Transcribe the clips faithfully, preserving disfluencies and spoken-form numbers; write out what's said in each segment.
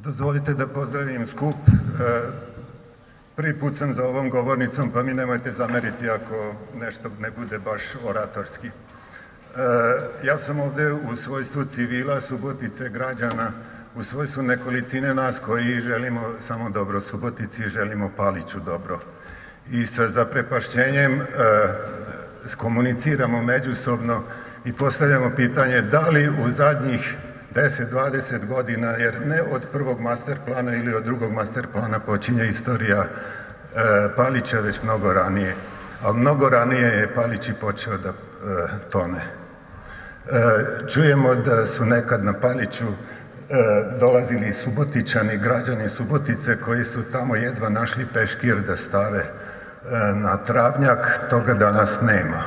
Dozvolite da pozdravim skup. Prvi put sam za ovom govornicom, pa mi nemojte zameriti ako nešto ne bude baš oratorski. Ja sam ovde u svojstvu civila Subotice, građana, u svojstvu nekolicine nas koji želimo samo dobro Subotici i želimo Paliću dobro. I sa zaprepašćenjem komuniciramo međusobno i postavljamo pitanje da li u zadnjih deset do dvadeset godina, jer ne od prvog master plana ili od drugog master plana počinje istorija Palića, već mnogo ranije. Ali mnogo ranije je Palić i počeo da tone. Čujemo da su nekad na Paliću dolazili Subotičani, građani Subotice koji su tamo jedva našli peškir da stave na travnjak, toga danas nema.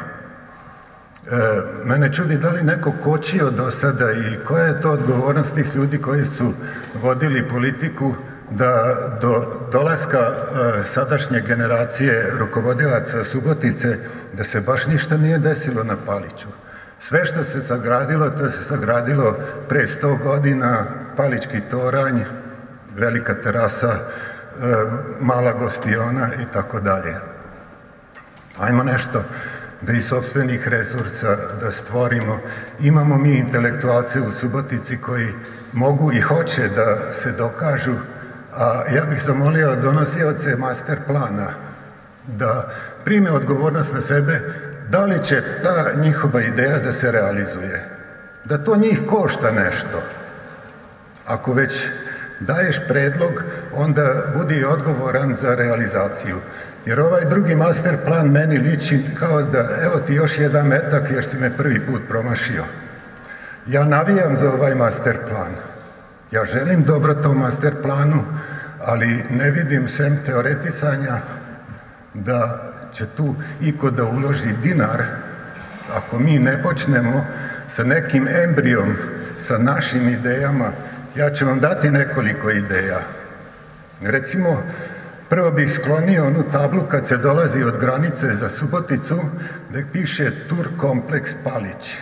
Mene čudi da li neko kočio do sada i koja je to odgovornost tih ljudi koji su vodili politiku da do dolaska sadašnje generacije rukovodilaca Subotice da se baš ništa nije desilo na Paliću. Sve što se sagradilo, to se sagradilo pre sto godina, Palićki toranj, velika terasa, mala gostiona i tako dalje. Ajmo nešto da iz sopstvenih resursa da stvorimo. Imamo mi intelektualce u Subotici koji mogu i hoće da se dokažu, a ja bih zamolio donosioce master plana da prime odgovornost na sebe da li će ta njihova ideja da se realizuje. Da to njih košta nešto. Ako već daješ predlog, onda budi odgovoran za realizaciju. Jer ovaj drugi master plan meni liči kao da evo ti još jedan metak jer si me prvi put promašio. Ja navijam za ovaj master plan. Ja želim dobro tom master planu, ali ne vidim sem teoretisanja da će tu iko da uloži dinar ako mi ne počnemo sa nekim embrijom, sa našim idejama. Ja ću vam dati nekoliko ideja. Recimo, prvo bih sklonio onu tablu kad se dolazi od granice za Suboticu, gde piše Tur kompleks Palić.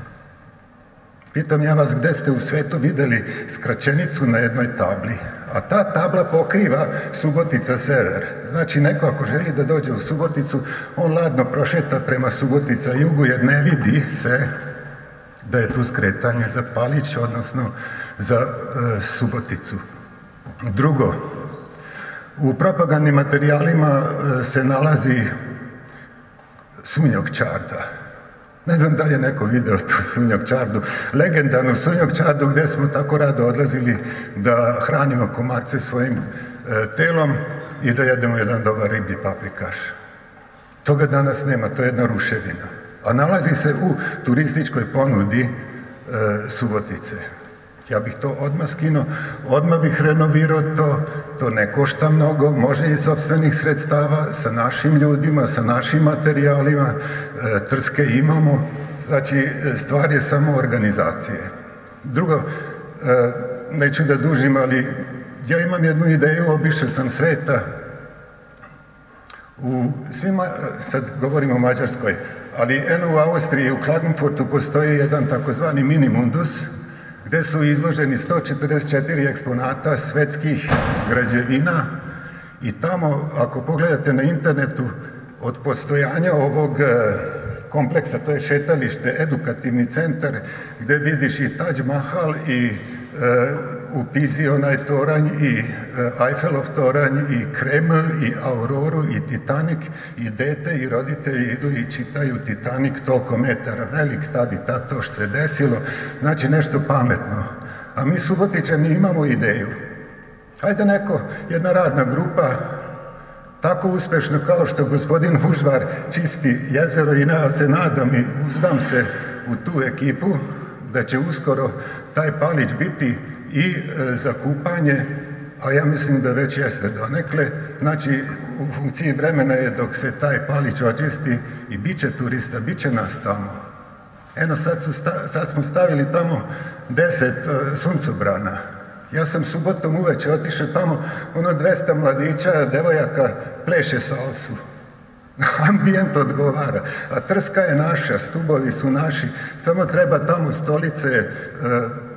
Pitam ja vas gde ste u svetu videli skraćenicu na jednoj tabli, a ta tabla pokriva Subotica sever. Znači neko ako želi da dođe u Suboticu, on ladno prošeta prema Subotica jugu jer ne vidi se da je tu skretanje za Palić, odnosno za e, Suboticu. Drugo, u propagandnim materijalima se nalazi Sunjog Čarda. Ne znam da li je neko video tu Sunjog Čardu, legendarnu Sunjog Čardu gde smo tako rado odlazili da hranimo komarce svojim telom i da jedemo jedan dobar riblji paprikaš. Toga danas nema, to je jedna ruševina. A nalazi se u turističkoj ponudi Subotice. Ja bih to odmah skinuo, odmah bih renovirao to, to ne košta mnogo, može iz sopstvenih sredstava, sa našim ljudima, sa našim materijalima, trske imamo, znači stvar je samo organizacije. Drugo, neću da dužim, ali ja imam jednu ideju, obišao sam sveta, u svima, sad govorimo o Mađarskoj, ali eno u Austriji, u Klagenfurtu postoji jedan takozvani minimundus, gde su izloženi sto četrdeset četiri eksponata svetskih građevina i tamo, ako pogledate na internetu, od postojanja ovog kompleksa, to je šetalište, edukativni centar, gde vidiš i Taj Mahal i u Pizi onaj toranj i Eiffelov toranj i Kreml i Auroru i Titanik i dete i roditelji idu i čitaju Titanik toliko metara velik, tad i tad to što se desilo, znači nešto pametno. A mi Subotičani imamo ideju. Hajde neko, jedna radna grupa, tako uspešno kao što gospodin Hužvar čisti jezero i ja se nadam i uzdam se u tu ekipu, da će uskoro taj Palić biti i za kupanje, a ja mislim da već jeste donekle, znači u funkciji vremena je dok se taj Palić očisti i bit će turista, bit će nas tamo. Eno sad, su sta, sad smo stavili tamo deset uh, suncobrana. Ja sam subotom uveče otišao tamo, ono dvesta mladića, devojaka pleše salsu. Ambijent odgovara, a trska je naša, stubovi su naši, samo treba tamo stolice,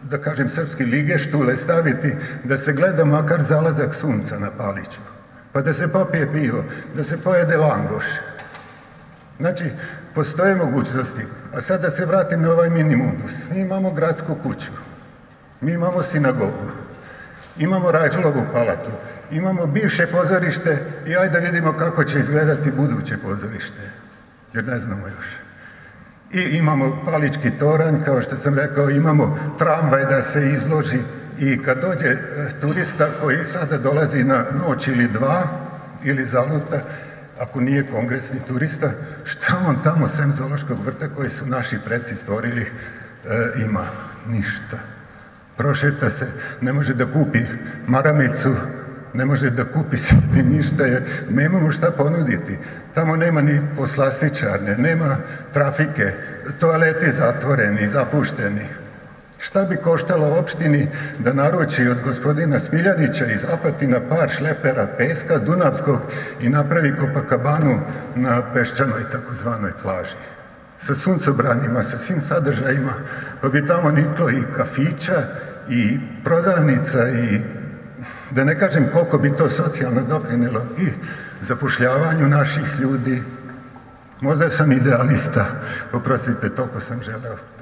da kažem srpski ligeštule staviti, da se gleda makar zalazak sunca na Paliću, pa da se popije pivo, da se pojede langoš. Znači, postoje mogućnosti. A sad da se vratim na ovaj minimundus. Mi imamo gradsku kuću, mi imamo sinagogu, imamo Rajhlovu palatu, imamo bivše pozorište i ajde da vidimo kako će izgledati buduće pozorište, jer ne znamo još. I imamo Palički toranj, kao što sam rekao, imamo tramvaj da se izloži i kad dođe turista koji sada dolazi na noć ili dva, ili zaluta, ako nije kongresni turista, šta on tamo sem zoološkog vrta koji su naši preci stvorili e, ima? Ništa. Prošeta se, ne može da kupi maramicu, ne može da kupi sebi ništa jer nemamo šta ponuditi. Tamo nema ni poslastičarne, nema trafike, toaleti zatvoreni, zapušteni. Šta bi koštalo opštini da naruči od gospodina Smiljanića iz Apatina par šlepera peska dunavskog i napravi Copacabanu na peščanoj takozvanoj plaži? Sa suncobranima, sa svim sadržajima, pa bi tamo niklo i kafića i prodavnica i da ne kažem koliko bi to socijalno doprinelo i zapošljavanju naših ljudi. Možda sam idealista, oprostite, toliko sam želeo.